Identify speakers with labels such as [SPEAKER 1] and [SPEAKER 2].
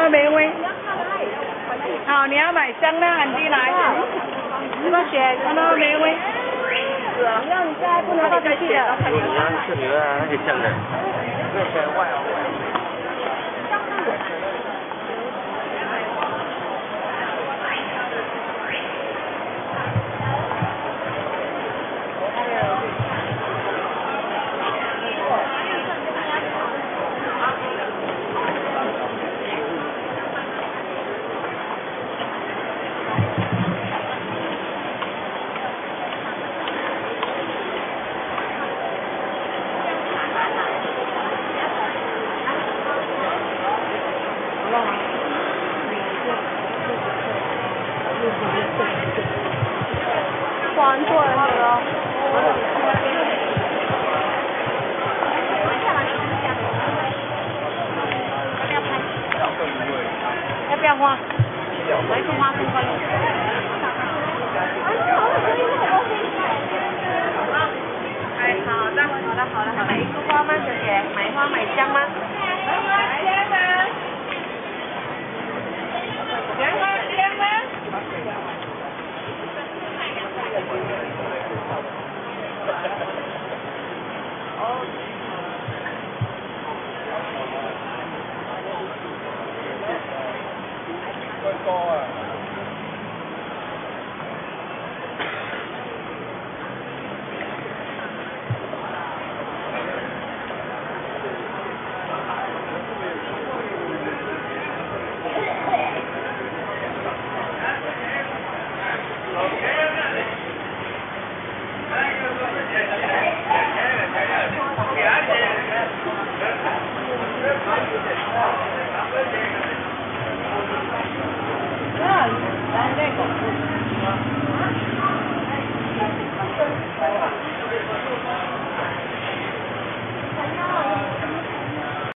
[SPEAKER 1] 乐美味。好，你要买香料很低来。这个选看乐美味。是啊。你现在不能放进去的。
[SPEAKER 2] 这里啊，那个香的，那个外哦。
[SPEAKER 1] 关注了没有？要不要花？买束花送过来。哎，好的，好的，好的，好的。买一束花吗，小姐？买花买香吗？